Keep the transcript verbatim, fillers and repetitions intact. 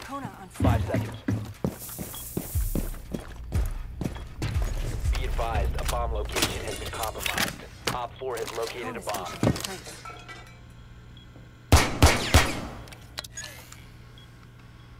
Kona on Five standby. seconds. Be advised, a bomb location has been compromised. Op four has located Kona a bomb. station in place.